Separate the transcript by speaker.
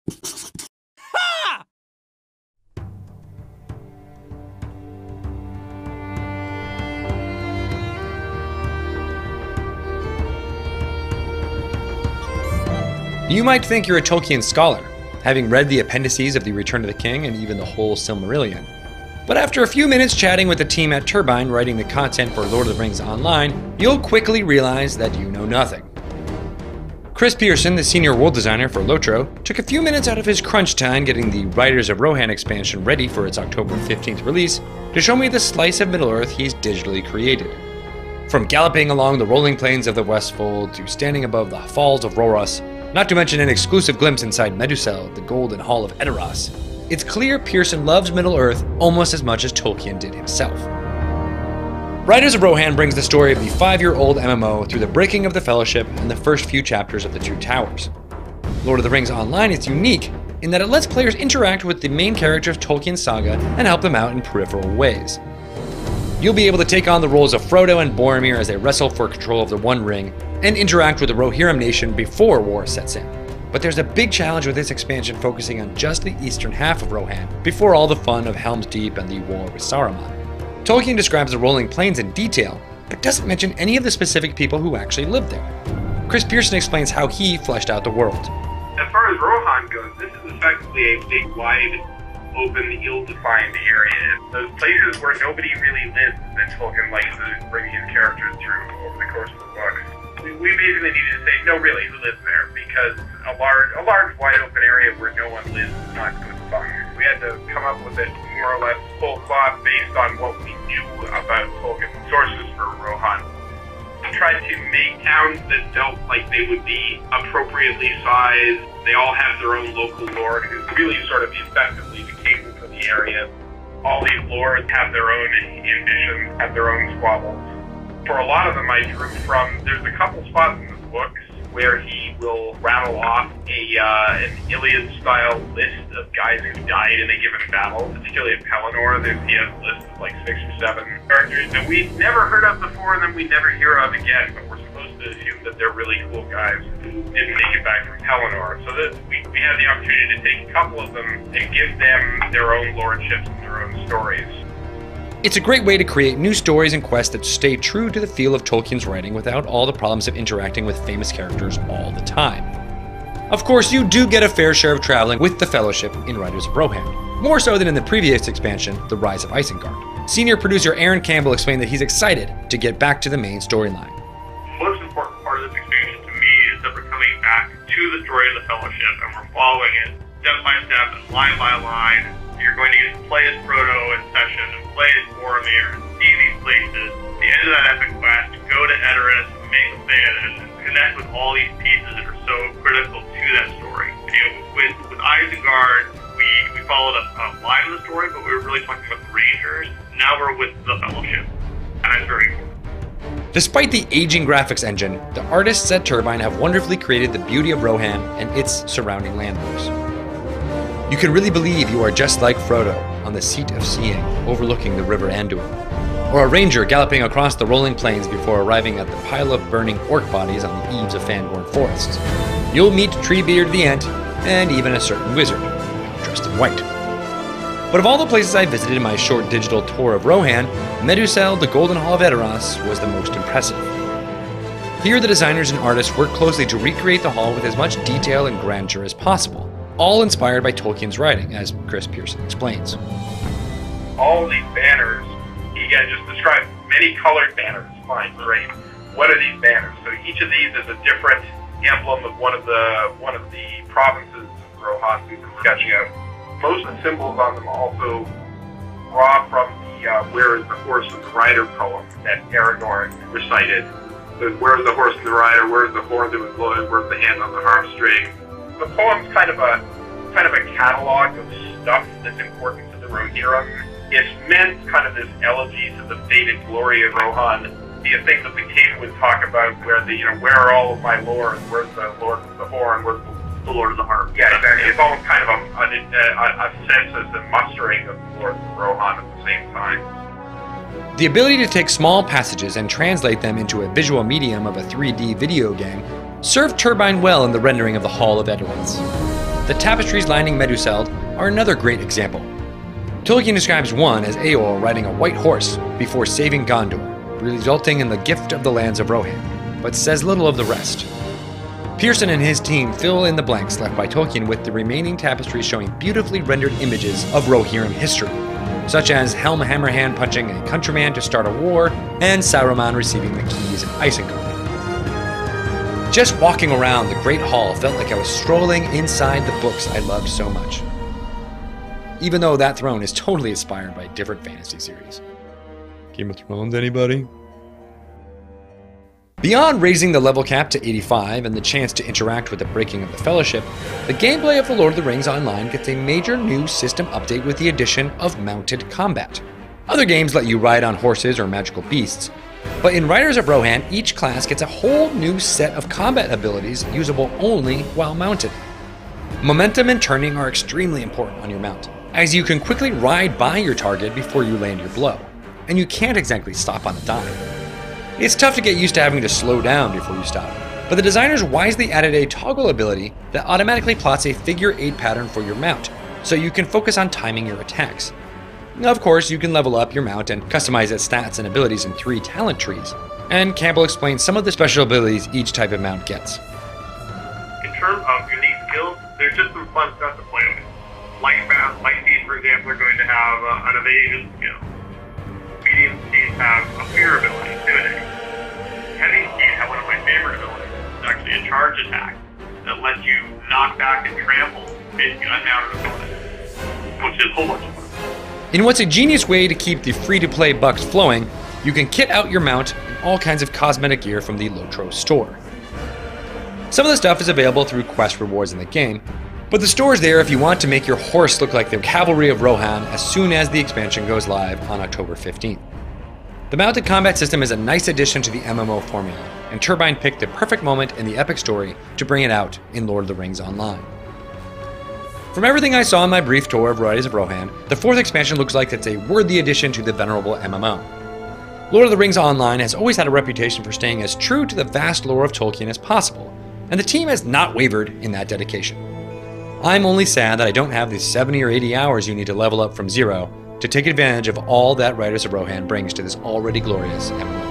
Speaker 1: Ha! You might think you're a Tolkien scholar, having read the appendices of The Return of the King and even the whole Silmarillion. But after a few minutes chatting with the team at Turbine writing the content for Lord of the Rings Online, you'll quickly realize that you know nothing. Chris Pearson, the senior world designer for LOTRO, took a few minutes out of his crunch time getting the Riders of Rohan expansion ready for its October 15th release to show me the slice of Middle-earth he's digitally created. From galloping along the rolling plains of the Westfold to standing above the falls of Rhoros, not to mention an exclusive glimpse inside Medusel, the Golden Hall of Edoras, it's clear Pearson loves Middle-earth almost as much as Tolkien did himself. Riders of Rohan brings the story of the 5-year-old MMO through the breaking of the Fellowship and the first few chapters of the Two Towers. Lord of the Rings Online is unique in that it lets players interact with the main character of Tolkien's saga and help them out in peripheral ways. You'll be able to take on the roles of Frodo and Boromir as they wrestle for control of the One Ring and interact with the Rohirrim nation before war sets in. But there's a big challenge with this expansion focusing on just the eastern half of Rohan, before all the fun of Helm's Deep and the war with Saruman. Tolkien describes the rolling plains in detail, but doesn't mention any of the specific people who actually lived there. Chris Pearson explains how he fleshed out the world.
Speaker 2: As far as Rohan goes, this is effectively a big, wide, open, ill-defined area. Those places where nobody really lives that Tolkien likes to bring his characters through over the course of the book. We basically needed to say, no, really, who lives there? Because a large, wide open area where no one lives is not good fun. We had to come up with it more or less full cloth based on what we knew about Tolkien's sources for Rohan. We tried to make towns that felt like they would be appropriately sized. They all have their own local lord, who's really sort of effectively the king for the area. All these lords have their own ambitions, have their own squabbles. For a lot of them, I drew from, there's a couple spots in the books where he will rattle off an Iliad-style list of guys who died in a given battle, particularly at Pelennor. He has lists of like 6 or 7 characters that we'd never heard of before and then we'd never hear of again, but we're supposed to assume that they're really cool guys who didn't make it back from Pelennor. So that we had the opportunity to take a couple of them and give them their own lordships and their own stories.
Speaker 1: It's a great way to create new stories and quests that stay true to the feel of Tolkien's writing without all the problems of interacting with famous characters all the time. Of course, you do get a fair share of traveling with the Fellowship in Riders of Rohan, more so than in the previous expansion, The Rise of Isengard. Senior producer Aaron Campbell explained that he's excited to get back to the main storyline.
Speaker 3: The most important part of this expansion to me is that we're coming back to the story of the Fellowship and we're following it step by step and line by line. You're going to get to play as Frodo in session and play as Boromir and see these places. At the end of that epic quest, go to Edoras and make a Theoden and connect with all these pieces that are so critical to that story. With Isengard, we followed a line of the story, but we were really talking about the Rangers. Now we're with the Fellowship, and that's very important.
Speaker 1: Despite the aging graphics engine, the artists at Turbine have wonderfully created the beauty of Rohan and its surrounding landmarks. You can really believe you are just like Frodo on the seat of seeing, overlooking the river Anduin, or a ranger galloping across the rolling plains before arriving at the pile of burning orc bodies on the eaves of Fangorn forests. You'll meet Treebeard the Ent, and even a certain wizard, dressed in white. But of all the places I visited in my short digital tour of Rohan, Medusel, the Golden Hall of Edoras, was the most impressive. Here the designers and artists worked closely to recreate the hall with as much detail and grandeur as possible, all inspired by Tolkien's writing, as Chris Pearson explains.
Speaker 2: All these banners, he just described many colored banners. Fine, great. What are these banners? So each of these is a different emblem of one of the provinces of Rohan we've been sketching out. Most of the symbols on them also draw from the Where is the Horse and the Rider poem that Aragorn recited. So where is the horse and the rider? Where's the horn that was blown? Where's the hand on the harp string? The poem's kind of a catalog of stuff that's important to the Rohirrim. It's meant kind of this elegy to the faded glory of Rohan, be a thing that the king would talk about, where where are all of my lords? Where's the lord of the horn? Where's the lord of the harp? Yeah, exactly. It's almost kind of a sense of the mustering of the lords of Rohan at the same time.
Speaker 1: The ability to take small passages and translate them into a visual medium of a 3D video game served Turbine well in the rendering of the Hall of Edoras. The tapestries lining Meduseld are another great example. Tolkien describes one as Eowl riding a white horse before saving Gondor, resulting in the gift of the lands of Rohan, but says little of the rest. Pearson and his team fill in the blanks left by Tolkien with the remaining tapestries showing beautifully rendered images of Rohirrim history, such as Helm Hammerhand punching a countryman to start a war, and Saruman receiving the keys of Isengard. Just walking around the Great Hall felt like I was strolling inside the books I loved so much. Even though that throne is totally inspired by a different fantasy series. Game of Thrones, anybody? Beyond raising the level cap to 85 and the chance to interact with the Breaking of the Fellowship, the gameplay of The Lord of the Rings Online gets a major new system update with the addition of mounted combat. Other games let you ride on horses or magical beasts, but in Riders of Rohan, each class gets a whole new set of combat abilities usable only while mounted. Momentum and turning are extremely important on your mount, as you can quickly ride by your target before you land your blow, and you can't exactly stop on a dime. It's tough to get used to having to slow down before you stop, but the designers wisely added a toggle ability that automatically plots a figure 8 pattern for your mount, so you can focus on timing your attacks. Of course, you can level up your mount and customize its stats and abilities in 3 talent trees, and Campbell explains some of the special abilities each type of mount gets.
Speaker 3: In terms of unique skills, there's just some fun stuff to play with. Light speed, for example, are going to have an evasion skill. Medium speeds have a fear ability, intimidate. Heavy speed have one of my favorite abilities. It's actually a charge attack that lets you knock back and trample basically unmounted opponents, which is a whole bunch of fun.
Speaker 1: In what's a genius way to keep the free-to-play bucks flowing, you can kit out your mount in all kinds of cosmetic gear from the LOTRO store. Some of the stuff is available through quest rewards in the game, but the store is there if you want to make your horse look like the cavalry of Rohan as soon as the expansion goes live on October 15th. The mounted combat system is a nice addition to the MMO formula, and Turbine picked the perfect moment in the epic story to bring it out in Lord of the Rings Online. From everything I saw in my brief tour of Riders of Rohan, the 4th expansion looks like it's a worthy addition to the venerable MMO. Lord of the Rings Online has always had a reputation for staying as true to the vast lore of Tolkien as possible, and the team has not wavered in that dedication. I'm only sad that I don't have the 70 or 80 hours you need to level up from 0 to take advantage of all that Riders of Rohan brings to this already glorious MMO.